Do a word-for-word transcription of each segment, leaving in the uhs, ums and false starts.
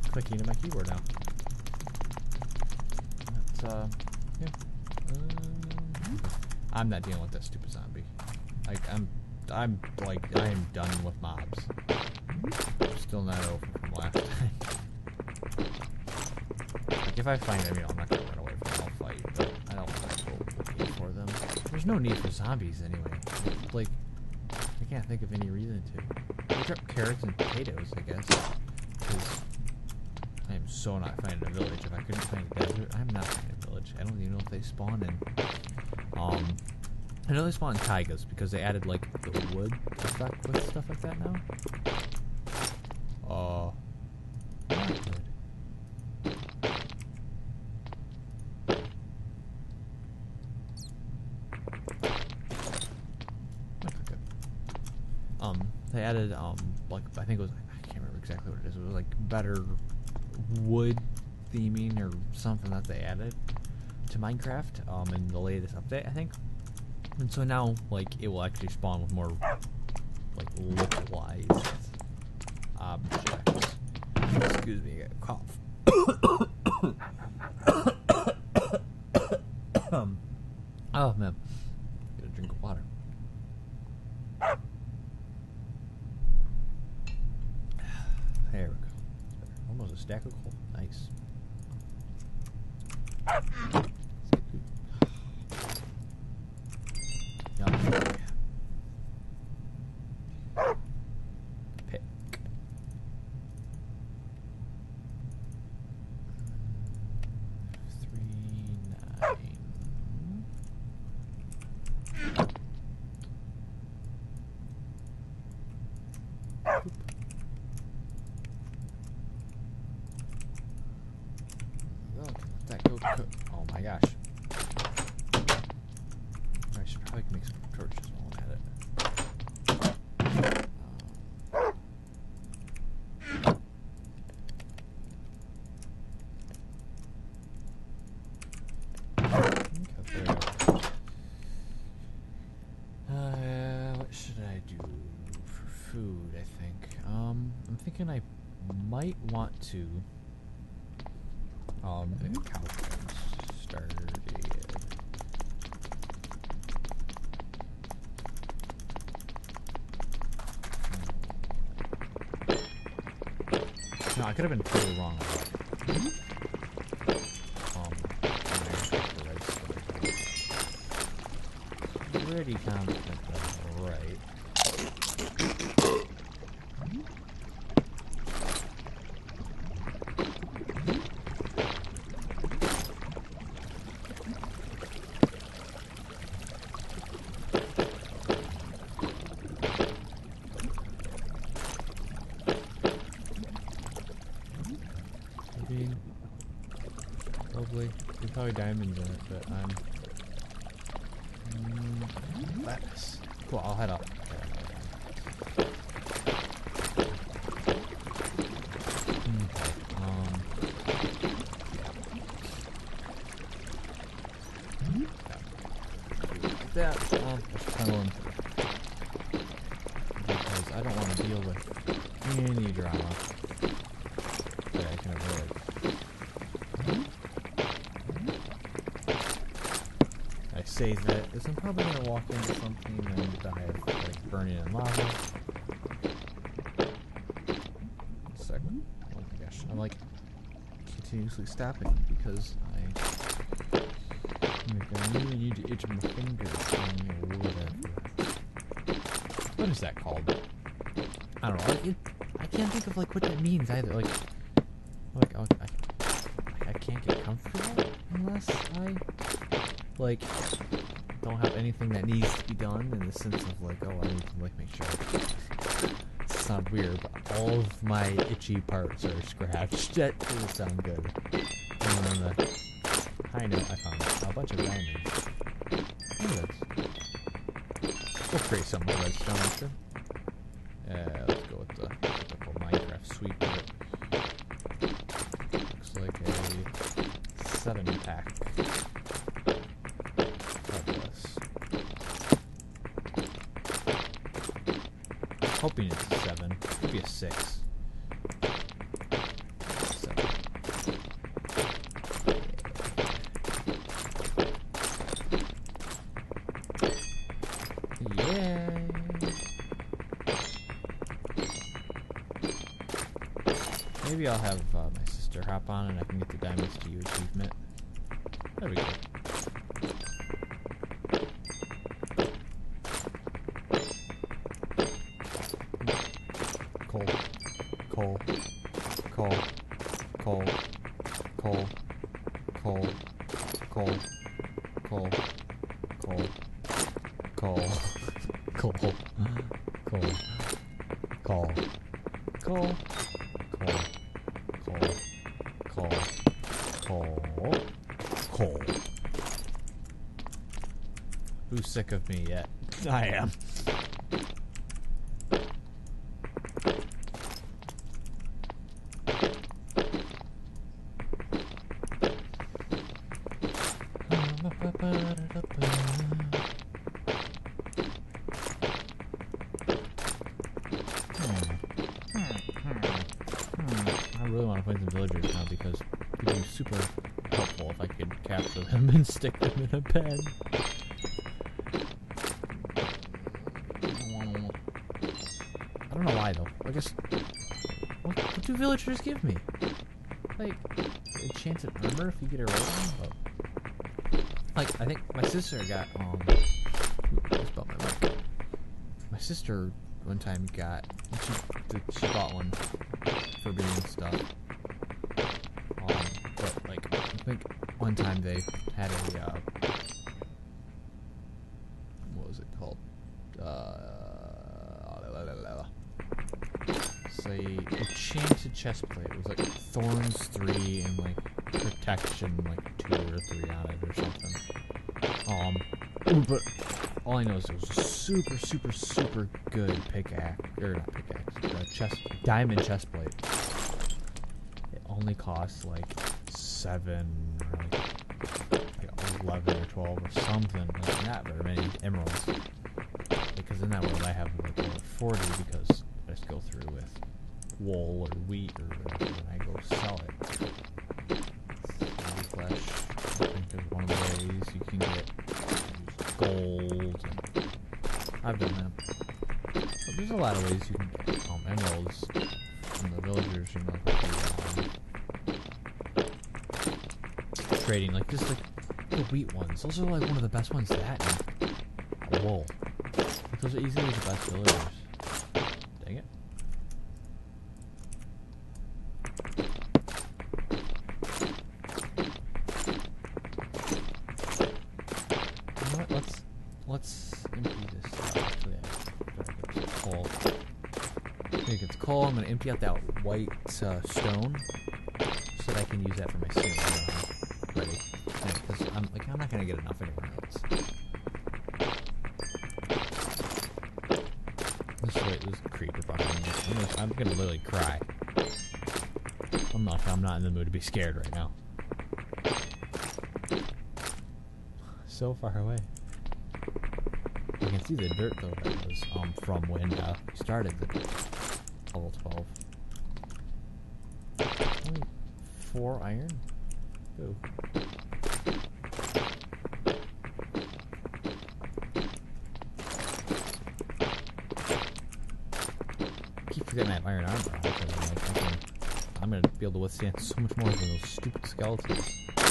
clicking to my keyboard now. That's, uh, yeah. Uh, I'm not dealing with that stupid zombie. Like, I'm, I'm, like, I am done with mobs. Still not over from last time. Like, if I find them, you know, I'm not gonna run away from them, I'll fight, but I don't want to go looking for them. There's no need for zombies anyway. Like, I can't think of any reason to. They drop carrots and potatoes, I guess. Because I am so not finding a village. If I couldn't find a desert, I'm not finding a village. I don't even know if they spawn in. Um, I know they spawn in taigas because they added, like, the wood effect with stuff like that now. Uh, not good. Um, they added, um, like, I think it was, I can't remember exactly what it is, it was, like, better wood theming or something that they added to Minecraft, um, in the latest update, I think. And so now, like, it will actually spawn with more, like, localized objects. Excuse me, I got a cough. um, oh, man. Get a drink of water. There we go. Almost a stack of coal. Nice. Yum. Pick. Three, nine. Oop. That go cook. Oh my gosh. I should probably make some torches while I'm at it. Um, uh, what should I do for food, I think? Um, I'm thinking I might want to Um, cow started. No, I could have been totally wrong about it. Um, the right stuff. Pretty confident that's right. Probably. There's probably diamonds in it, but I'm... Mm, lettuce. Cool, I'll head up. Okay, um... Like that, I'll just tunnel into it. Because I don't want to deal with any drama that I can avoid. I say that because I'm probably going to walk into something and die of like burning in lava. One second. Oh my gosh. I'm like continuously stopping because I, like, I really need to itch my fingers or whatever. What is that called? I don't know. It, I can't think of like what that means either. Like, like I, I, I can't get comfortable unless I like don't have anything that needs to be done in the sense of like, oh, I need to like make sure. It sounds weird, but all of my itchy parts are scratched. That doesn't sound good. And on the high note, I found a bunch of diamonds. Look at this. We'll create some more redstone after. Uh, let's go with the typical Minecraft sweep of it. Looks like a seven pack. Hoping it's a seven. Could be a six. Seven. maybe I'll have uh, my sister hop on and I can get the diamonds to you achievement. That'd be good. Coal, coal, coal, coal, coal, coal, coal, coal, coal, coal, coal, coal, coal, coal, coal, coal, coal, coal. Who's sick of me yet? I am. I really want to find some villagers now because it would be super helpful if I could capture them and stick them in a pen. I don't know why though. I guess what, what do villagers give me? Like a chance at armor if you get a rating? But, like I think my sister got um. I spelled my mic. My sister one time got she she bought one for being stuff. Um, but like I think one time they had a uh, what was it called? Uh, say enchanted chest plate. It was like thorns three and like protection like two or three on it or something. Um, but all I know is it was a super, super, super good pickaxe, or not pickaxe, uh, chest, diamond chest plate. It only costs like seven or like, like eleven or twelve or something, like not very many emeralds. Because in that world I have like over forty because I just go through with wool or wheat or whatever and I go sell it. Flesh, I think is one of the ways you can get gold. And I've done that. But there's a lot of ways you can get um, emeralds from the villagers, you know, like, um, trading, like just like the wheat ones. Those are like one of the best ones to that and wool. Like, those are easily the best villagers. Dang it. You know what? Let's let's empty this. Actually, I get some coal. I think it's coal. I'm gonna empty out that white uh, stone so that I can use that for my ceiling. Ready? Because I'm like I'm not gonna get enough anywhere else. This way, this creeper behind me. I'm gonna, I'm gonna literally cry. I'm not. I'm not in the mood to be scared right now. So far away. You can see the dirt though that was um from when uh, we started the level twelve. Only four iron. Ooh. I keep forgetting I have iron armor. I'm, I'm gonna be able to withstand so much more than those stupid skeletons.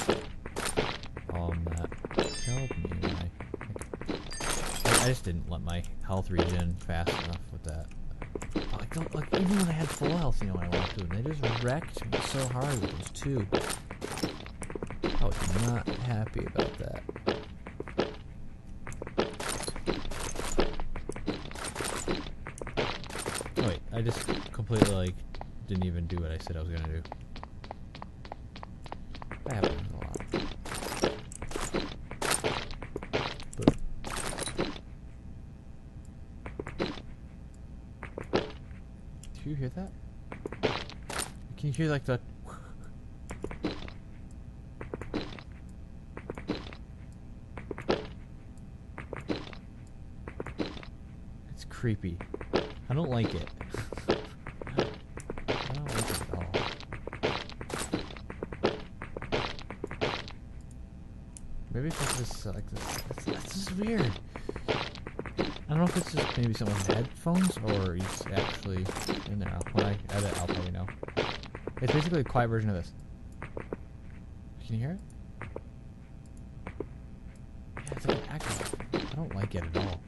Um, that killed me. When I, like, I just didn't let my health regen fast enough with that. Like, don't, like even when I had full health, you know, when I walked through, and they just wrecked me so hard with those two. I was not happy about that. Oh wait, I just completely like didn't even do what I said I was gonna do. That happens a lot. But do you hear that? Can you hear like the? It's creepy. I don't like it. I don't like it at all. Maybe it's just like this. It's, it's just weird. I don't know if it's just maybe someone's headphones or he's actually in there. When I edit, I'll probably know. It's basically a quiet version of this. Can you hear it? Yeah, it's like an echo. I don't like it at all.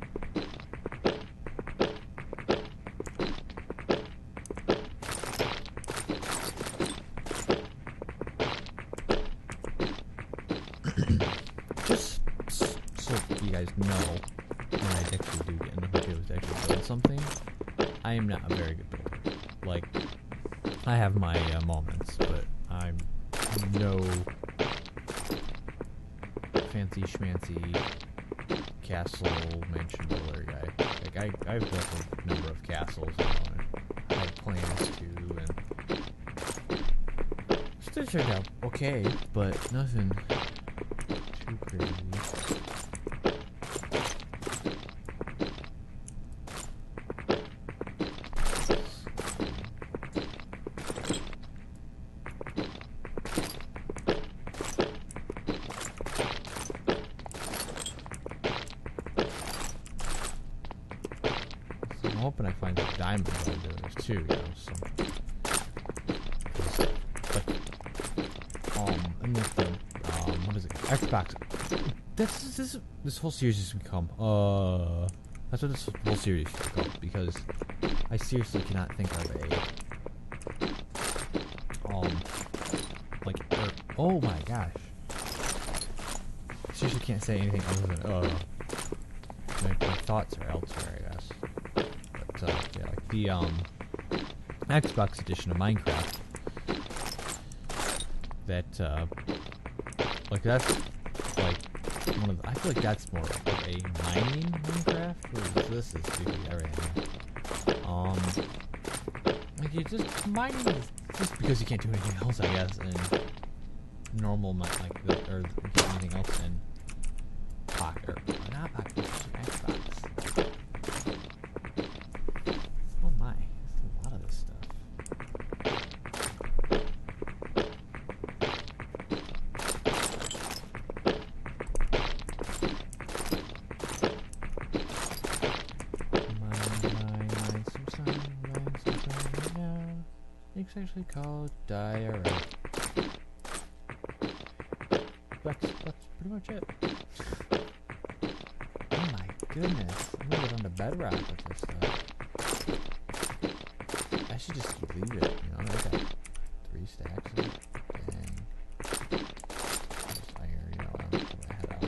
Just so you guys know, when I actually do get enough materials to actually build something, I am not a very good builder. Like, I have my uh, moments, but I'm no fancy schmancy castle mansion builder guy. Like, I, I've built a number of castles, you know, and I had plans to, and still turned out okay, but nothing too crazy. I'm hoping I find some diamonds while I'm doing this too, you know, some, but, um, and with the, um, what is it, Xbox, this, this, this whole series has become, uh, that's what this whole series is called, because I seriously cannot think of a, um, like, er, oh my gosh, I seriously can't say anything other than, uh, my, my thoughts are elsewhere, I guess. Uh, yeah, like the um, Xbox edition of Minecraft. That uh, like that's like one of the, I feel like that's more like a mining Minecraft. Whereas this is doing everything. Um, like you just mining is just because you can't do anything else, I guess. And normal like the, or you can't do anything else in pocket or not pocket Xbox. It's actually called diarrhea. That's, that's pretty much it. Oh my goodness. I'm gonna get on the bedrock with this stuff. I should just leave it, you know, I got three stacks of it. Dang. Just fire, you know, I'm gonna put my head out.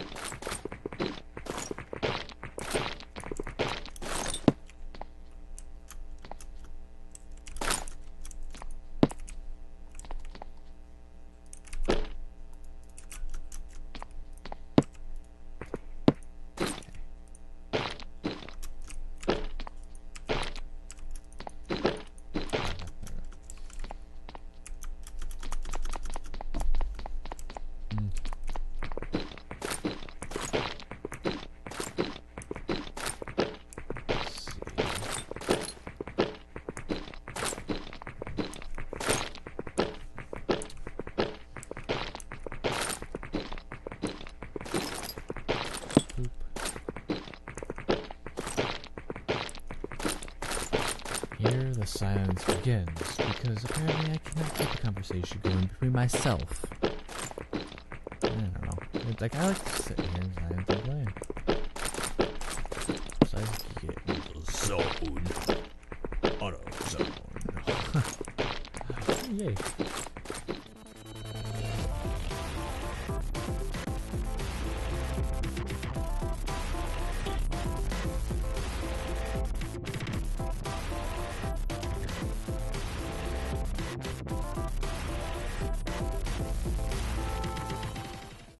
Here the silence begins, because apparently I cannot keep the conversation going between myself. I don't know. It's like, I like to sit here in silence and play. So I get into the zone. Auto zone. Yay.